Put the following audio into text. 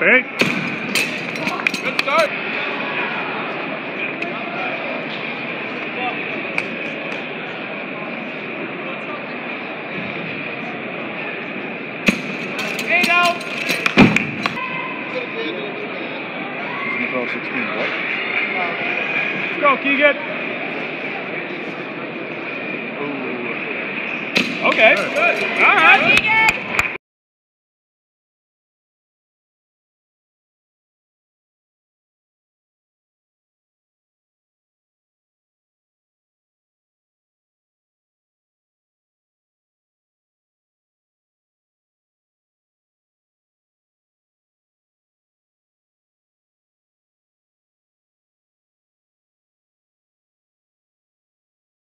Bang. Good start. There you go. 16, what? Let's go, Keegan. Ooh. Okay. Good. All right. Keegan.